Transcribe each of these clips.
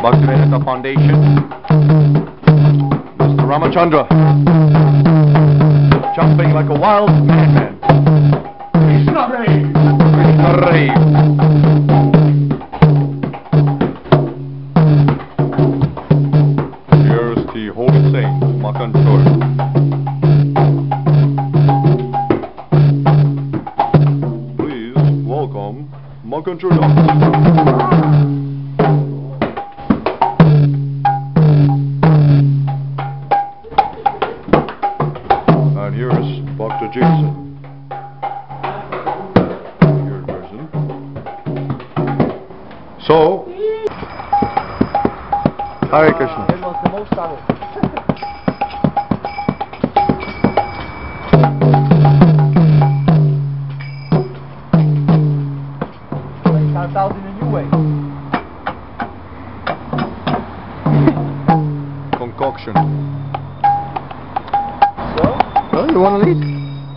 Bhaktivedanta Foundation, Mr. Ramachandra, jumping like a wild madman. Krishna Rave! Krishna Rave! Here's the Holy Saint, Makan Chor. Welcome, Makan Chor. And here's Dr. Jason. Here's person. So, Hare Krishna. Out in a new way. Concoction. So? Oh, you want to lead?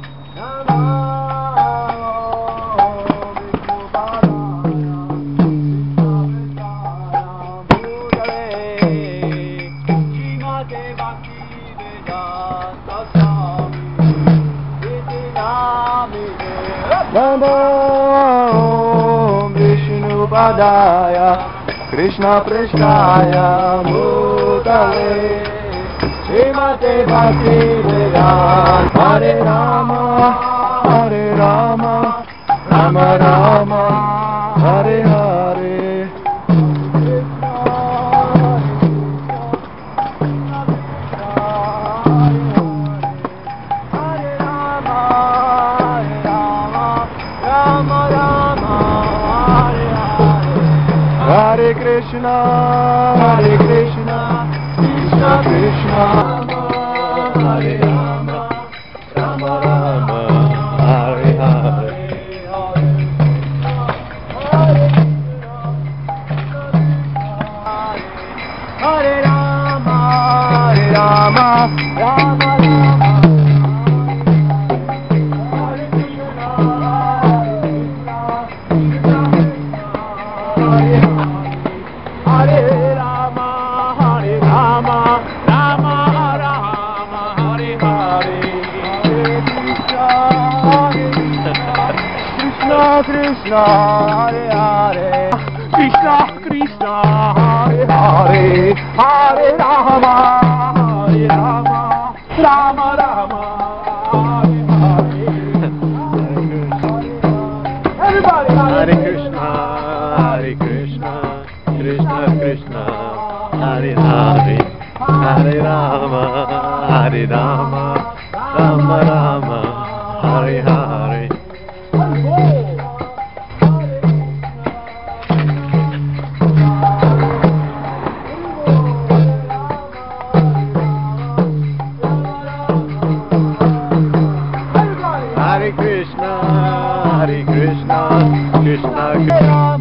Krishna Prasthaya Bhutale Srimate Bhaktivedanta Hare Rama Hare Rama Rama Rama Hare Hare Hare Krishna, Krishna Krishna, Hare Rama, Rama Rama, Hare Hare. Hare Rama, Hare Rama, Rama Rama. Hare Rama, Hare Rama, Rama Rama, Hare Hare. Krishna, Krishna, Hare Hare. Krishna, Krishna, Hare Hare. Hare Rama, Hare Rama, Rama Rama, Hare Hare. Everybody, Hare Krishna, Hare Krishna. Krishna Krishna, Hare Hare, Hare Rama, Hare Rama, Rama Rama, Hare Hare. Hare Krishna, Hare Krishna, Krishna Krishna.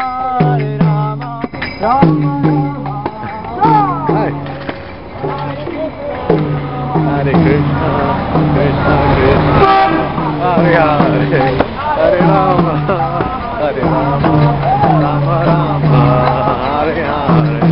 Hare Krishna, Krishna Krishna, Hare Hare, Hare Rama, Hare Rama, Rama Rama, Hare Hare.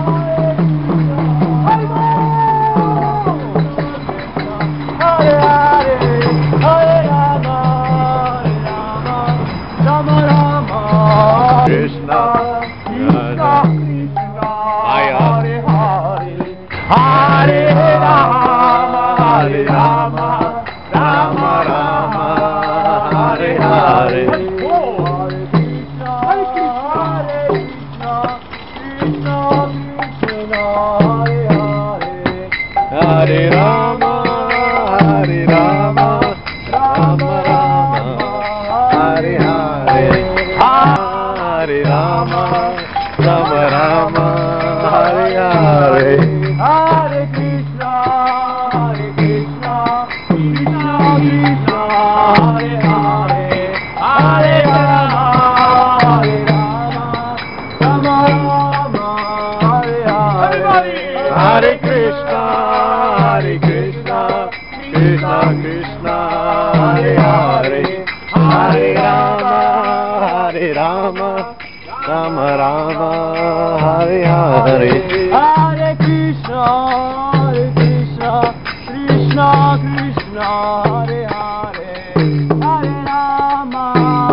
Hare Hare, Hare Rama, Hare Rama, Rama Rama. Krishna, Krishna, Krishna, Hare Hare, Hare Rama, Hare Rama, Rama Rama, Hare Hare. Hare Krishna, Hare Krishna, Krishna Krishna, Hare Hare. Hare Rama, Hare Rama, Rama Rama, Hare Hare. Hare Rama, Rama Rama, Hare Hare. Hare Krishna, Hare Krishna, Krishna Krishna, Hare Hare. Hare Rama, Hare Rama, Rama Rama, Hare Hare. Hare Krishna, Hare Krishna, Krishna Krishna, Hare Hare. Hare Rama, Hare Rama, Rama Rama, Hare Hare, Hare Krishna, Krishna Krishna, Hare Hare, Hare Rama,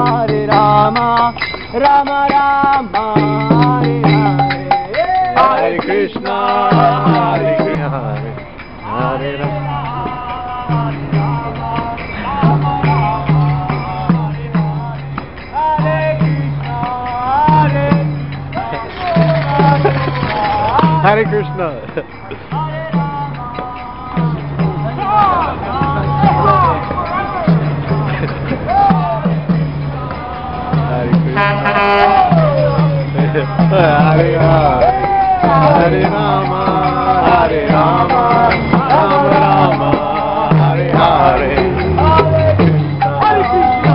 Rama Rama, Hare Hare, Hare Krishna, Hare Krishna, Hare Rama. Hare Krishna. Hare Krishna. Hare Hare. Hare Rama. Hare Rama. Rama Rama. Hare Hare. Hare Krishna.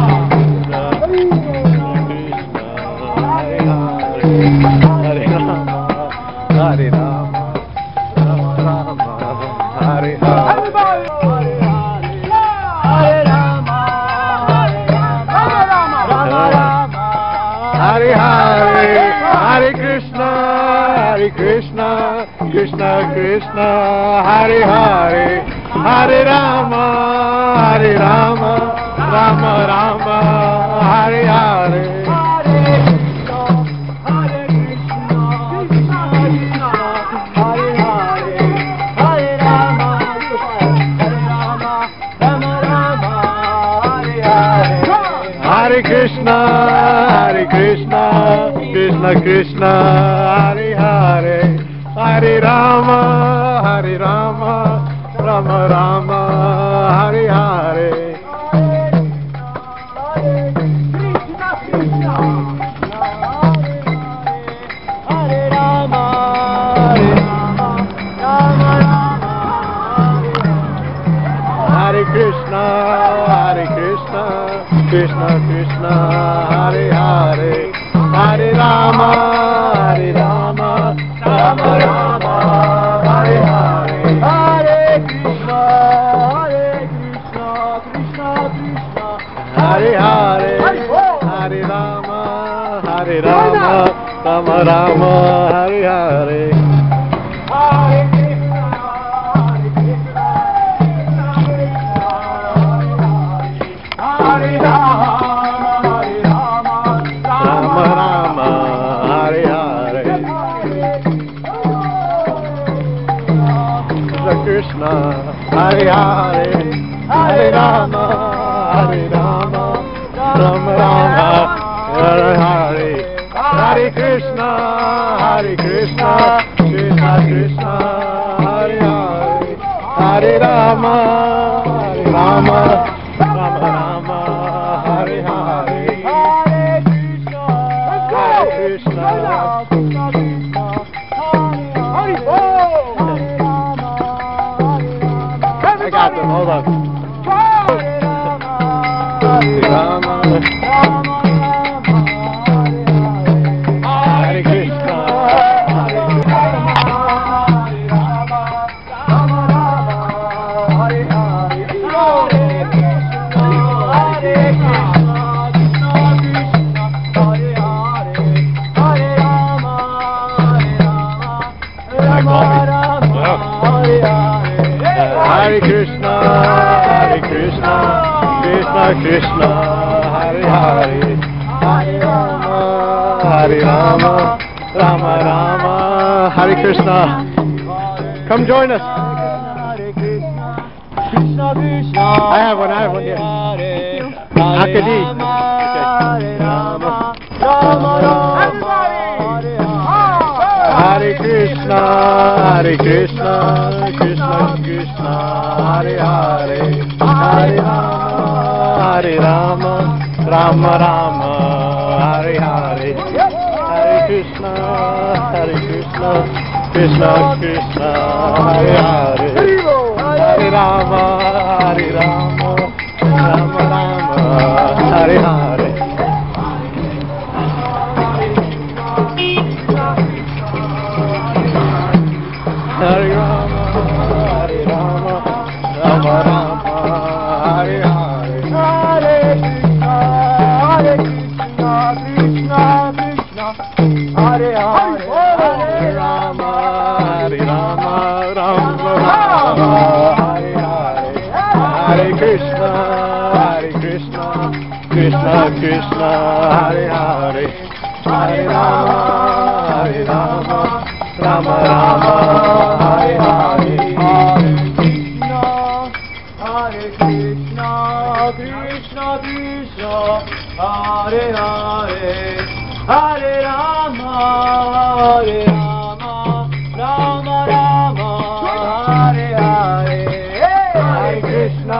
Hare Rama. Hare Rama, Rama Rama, Hare Hare. Hare Rama, Rama Rama, Hare Hare, Hare Krishna, Krishna Krishna, Hare Hare, Hare Rama, Rama Rama, Hare Hare. Hare Krishna, Krishna Krishna, Hare Hare, Hare Rama, Rama Rama, Hare Hare. Hare Krishna, Krishna Krishna, Hare Hare, Hare Rama, Rama Rama, Hare Hare. Hare Krishna, Krishna Krishna, Hare Hare, Hare Rama, Rama Rama, Hare Hare. Hare Krishna, Hare Hare, Hare Rama, Rama Rama, Hare Hare. Hare Krishna, Krishna Krishna, Hare Hare, Hare Rama, Rama Rama, Hare Hare. Hare Krishna, I got them, hold on. Rama, Hare Krishna, Hare Krishna, Krishna, Hare Hare, Hare Rama, Rama Rama, Hare Krishna. Come join us. I have one here. Akadi. Hare Krishna, Krishna Krishna, Hare Hare, Hare Rama, Rama Rama, Hare Hare. Hare Krishna, Krishna Krishna, Hare Hare, Hare Rama, Rama Rama, Hare Hare. Hare Rama, Rama Rama, Hare Hare. Hare Krishna, Krishna Krishna, Krishna, Krishna Krishna, Hare Hare, Hare Rama, Hare Rama, Rama Rama, Hare Hare. Hare Krishna, Krishna Krishna, Hare Hare, Hare Rama, Hare Rama, Rama Rama, Hare Hare. Hare Krishna,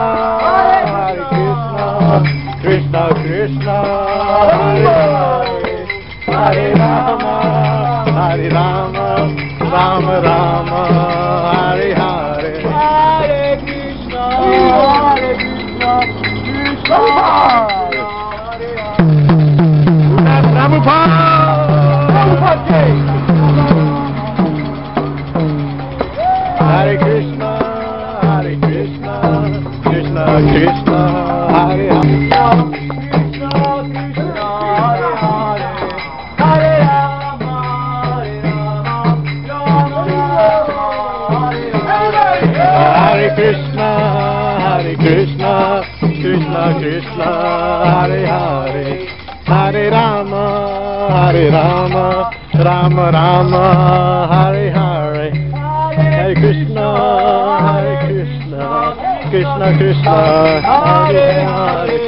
Krishna Krishna, Hare Hare, Hare Rama, Hare Rama, Rama Rama, Hare Hare. Hare Krishna, Krishna Krishna, Hare Hare. Prabhupada! Hare Krishna, Krishna Krishna, Hare Hare. Hare Krishna, Krishna Krishna, Hare Hare, Hare Rama, Rama Rama, Hare Hare. Hare Krishna, Krishna Krishna, Hare Hare.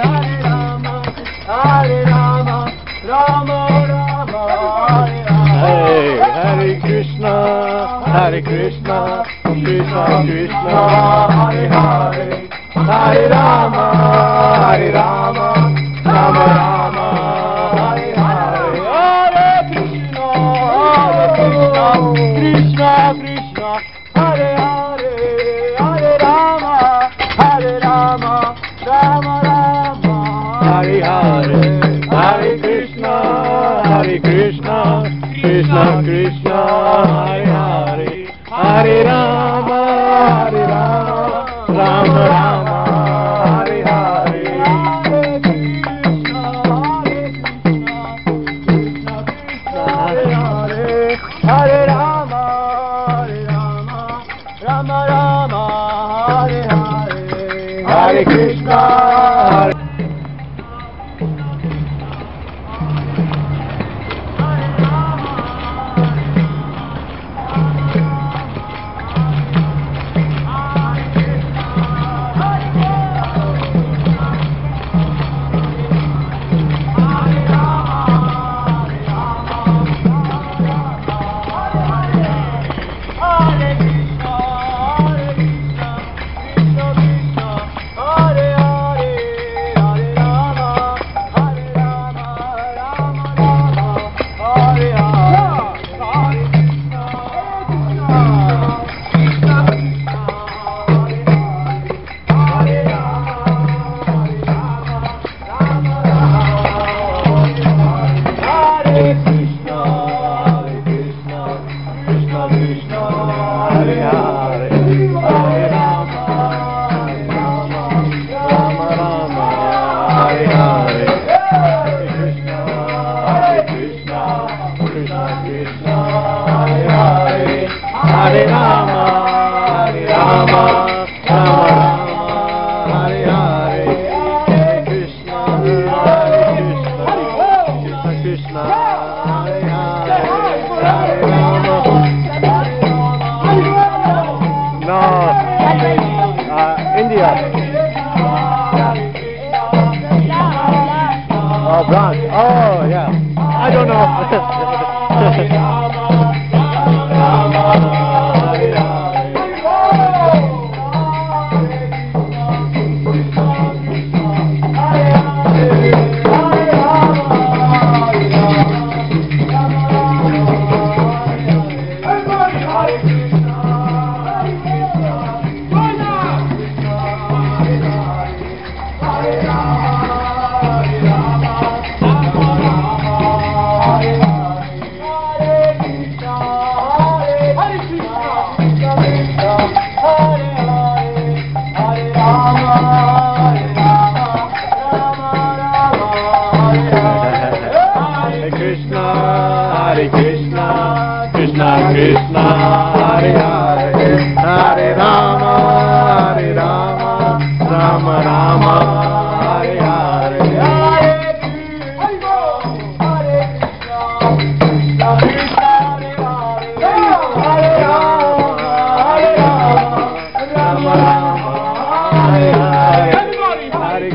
Hare Rama, Rama Rama, Hey, Hare Krishna, Krishna Krishna, Hare Hare. Hare Rama, Rama Rama, Hare Hare. Hare Krishna, Krishna Krishna, Hare Hare, Hare Rama, Rama Rama, Hare Hare. Hare Krishna, Krishna Krishna, Hare Hare. Hare Rama, Rama Rama, Hare Hare. Hare Rama, Rama Rama, Hare Hare. Hare Krishna. Hare Rama, Rama Rama, Hare Hare. Hare Krishna, Krishna Krishna, Hare Hare. Hare Rama. No, India. Oh, branch. Oh, yeah. I don't know. Krishna, Hare Hare, Hare Rama, Rama Rama,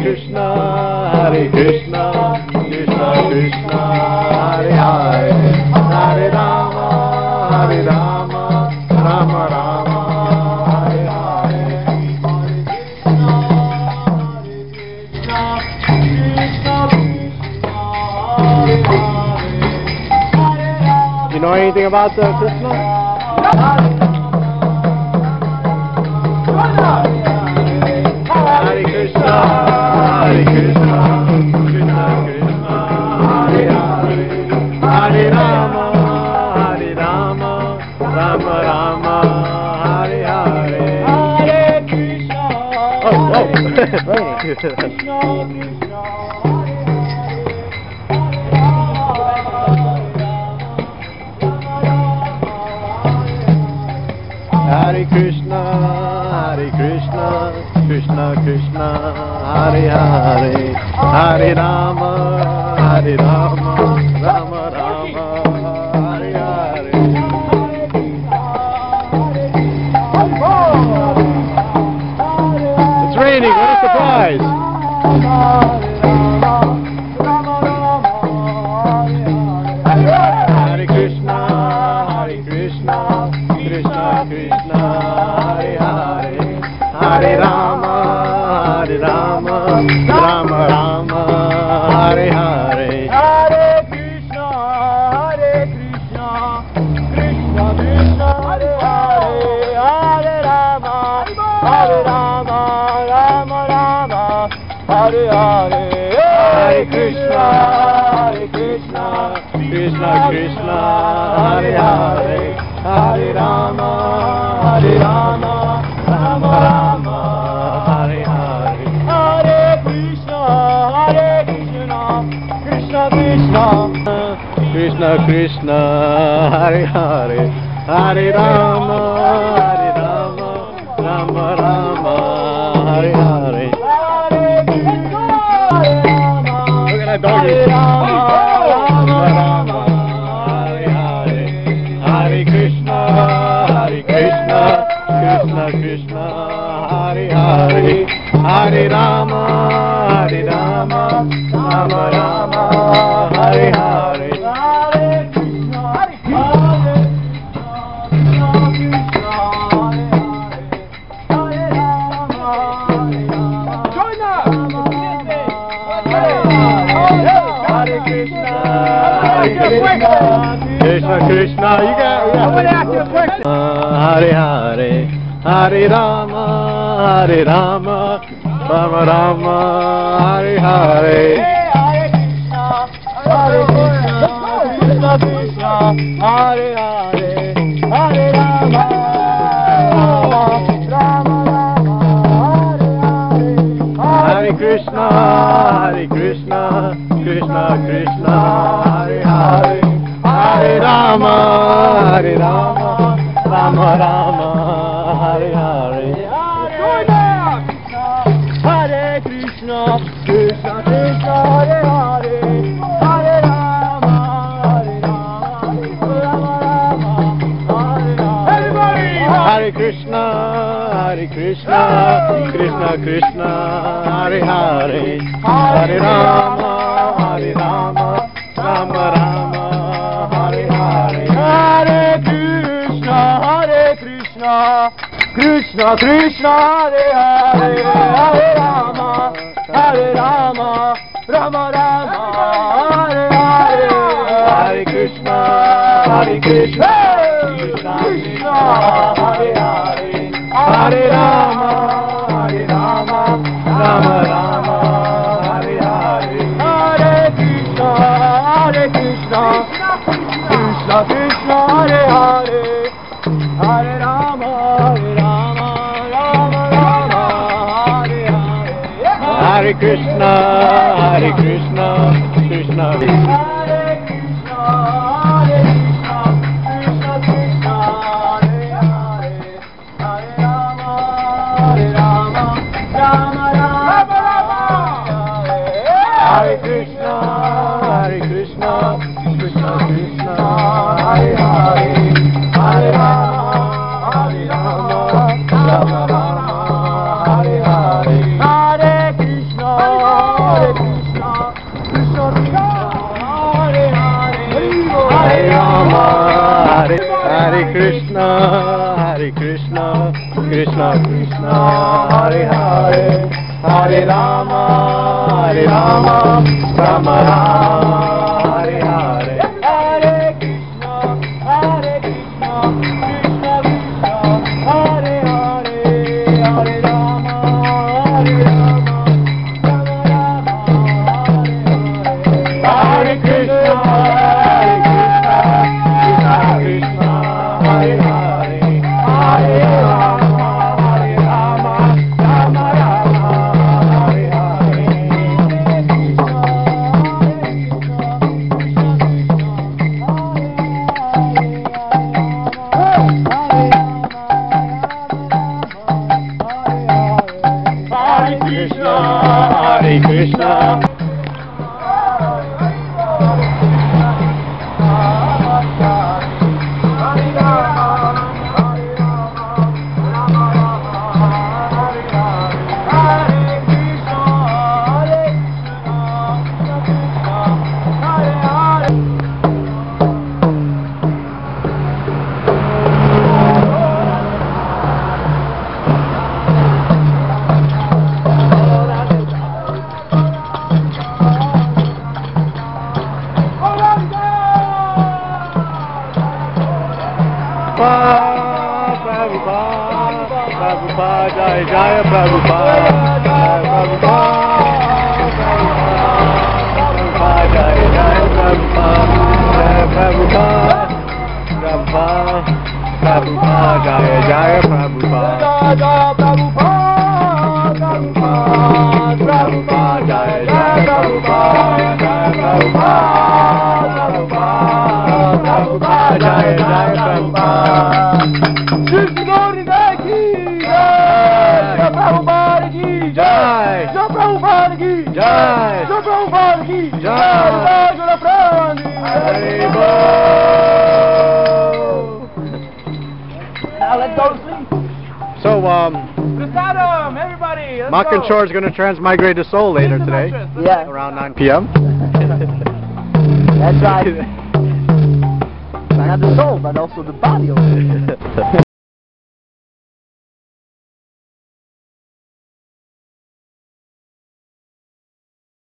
Krishna, Krishna Krishna, Hare Hare, Hare Rama, Rama Rama, Hare Hare. You know anything about Krishna? Hare Krishna, Krishna Krishna, Hare Hare, Hare Rama, Rama Rama, Hare Hare. Hare Krishna, Krishna. Hare Krishna, Krishna Krishna, Hare Hare, Hare Rama, Rama Rama, Hare Hare. It's raining, what a surprise! Hare Krishna, Krishna Krishna, Hare Hare, Hare Rama, Rama Rama, Hare Hare. Hare Krishna, Krishna Krishna, Hare Hare, Hare Rama, Rama Rama, Hare Hare. Hare Krishna, Krishna Krishna, Hare Hare, Hare Rama, Rama Rama, Hare Hare. Hare Krishna, Krishna Krishna Krishna, Hare Hare, Hare Rama, Rama Rama, Hare Hare. Look at that doggy. Hare Krishna, Krishna Krishna, Hare Hare, Hare Rama, Rama Rama, Hare Hare. Krishna Krishna, you got. I want to ask you a question. Hare Hare, Hare Rama, Rama Rama, Hare Hare. Hare Krishna, Krishna, Hare Hare, Hare Rama, Rama Rama, Hare Krishna, Krishna Krishna, Hare Hare, Hare Rama, Rama Rama, Hare Hare. Hare Krishna, Krishna Krishna, Hare Hare, Hare Rama, Rama Rama, Hare Hare. Hare Krishna, Krishna Krishna, Hare Hare, Hare Rama, Rama Rama, Hare Hare. Hare Krishna, Krishna Krishna, Hare Hare, Hare Rama, Rama Rama, Hare Hare. Hare Krishna, Krishna Krishna, Hare Hare, Hare Rama, Rama Rama, Hare Hare. Hare Krishna, Krishna Krishna, Hare Hare, Hare Rama, Rama Rama, Hare Hare. Hare Krishna, Krishna Krishna. Hare Krishna, Krishna Krishna, Hare Hare, Hare Rama, Rama Rama, Hare Krishna, Krishna Krishna, Hare Hare, Hare Rama, Rama Rama, Hare Hare. Hare Krishna, Krishna, Krishna, Hare Hare, Hare Rama, Rama Rama, Hare Hare. Hare Krishna, Krishna Krishna, Hare Hare, Hare Rama, Rama Rama, Hare Hare. Hare Krishna, Krishna Hare Hare, Hare Rama, Rama Rama, Hare Hare. Hare Krishna, Hare Krishna. Prabhupada, Prabhupada, Jai Jai Prabhupada, Prabhupada, Jai Jai Prabhupada, Prabhupada, Prabhupada, Jai Jai Prabhupada, Prabhupada, Jai Jai Prabhupada, Prabhupada, Jai Jai Prabhupada. Prabhupada ki jai, Prabhupada ki jai, Prabhupada ki jai, now let's go to sleep. So, Prasadam, everybody, let's Makan go. Shore is going to transmigrate his soul later today, Yeah, around 9 p.m. that's right. I have the soul, but also the body of it.